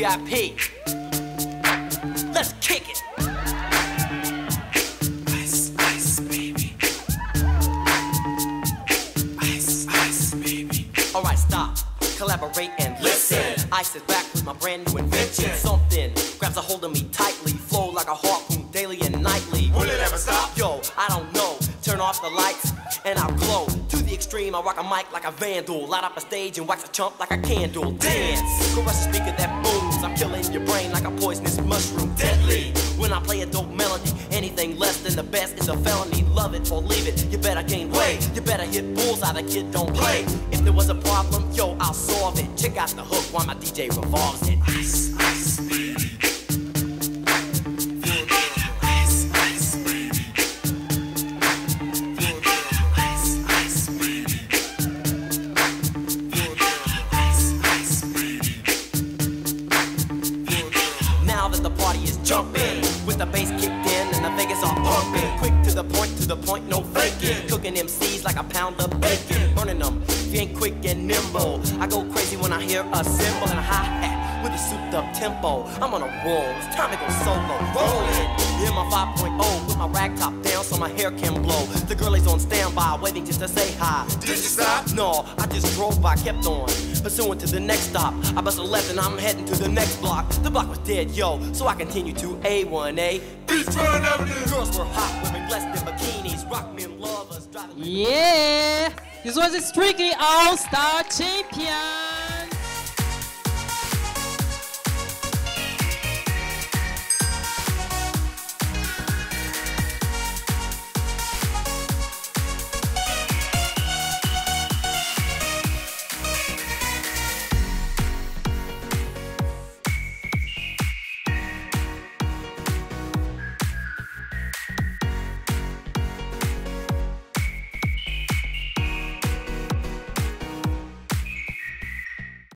VIP. Let's kick it. Ice, ice, baby. Ice, ice, baby. Alright, stop, collaborate and listen. Ice is back with my brand new invention. Something grabs a hold of me tightly, flow like a harpoon daily and nightly. Will it ever stop? Yo, I don't know. Turn off the lights and I'll glow. To the extreme, I rock a mic like a vandal. Light up a stage and wax a chump like a candle. Dance, crush a speaker that booms. I'm killing your brain like a poisonous mushroom. Deadly, when I play a dope melody. Anything less than the best is a felony. Love it or leave it, you better gain weight. You better hit bullseye, the kid don't play. If there was a problem, yo, I'll solve it. Check out the hook while my DJ revolves it. Ice, ice, baby. Jumping with the bass kicked in and the Vegas are pumping. Quick to the point, no faking. Cooking MCs like a pound of bacon. Burning them, if you ain't quick and nimble. I go crazy when I hear a cymbal and a hi-hat with a souped up tempo. I'm on a roll, it's time to go solo. Rolling, hear my 5.0 with my rag top down so my hair can blow. The girlie's on standby, waiting just to say hi. Did you stop? No, I just drove by, kept on. Pursuing to the next stop. I bust a left and I'm heading to the next block. The block was dead, yo, so I continue to A1A. Beachfront Avenue. Girls were hot, wearing less than bikinis. Rock men lovers, driving. Yeah, this was a Strictly All-Star Champion.